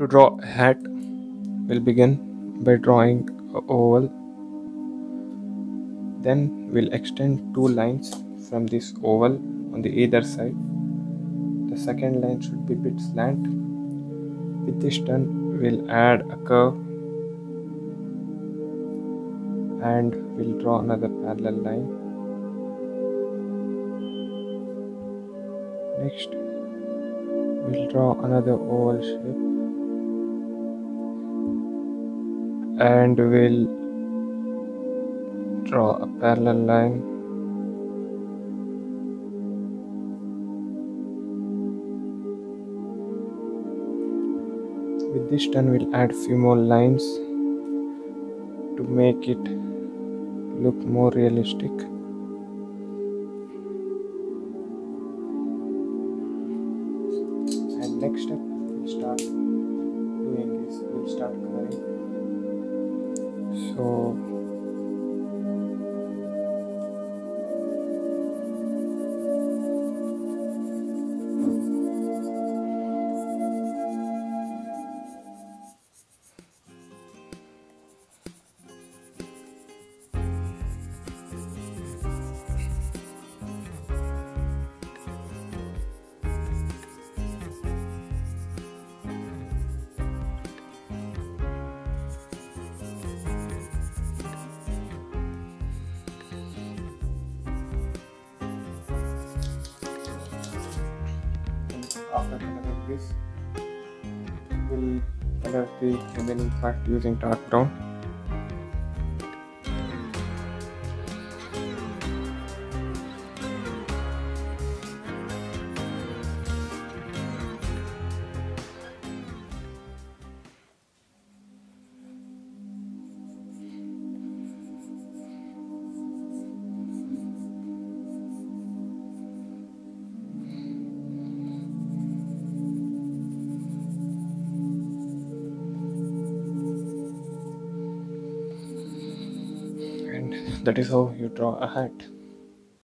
To draw a hat, we'll begin by drawing a oval. Then we'll extend two lines from this oval on the either side. The second line should be bit slant. With this done, we'll add a curve and we'll draw another parallel line. Next, we'll draw another oval shape and we'll draw a parallel line. With this done, we'll add few more lines to make it look more realistic. And next step we'll start doing is we'll start coloring. So after coloring this, we'll color the remaining part using dark brown. That is how you draw a hat.